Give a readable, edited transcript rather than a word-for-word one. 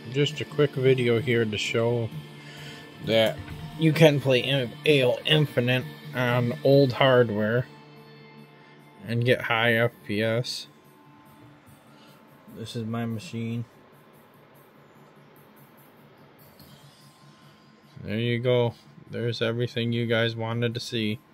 just a quick video here to show that you can play AO Infinite on old hardware and get high FPS. This is my machine. There you go. There's everything you guys wanted to see.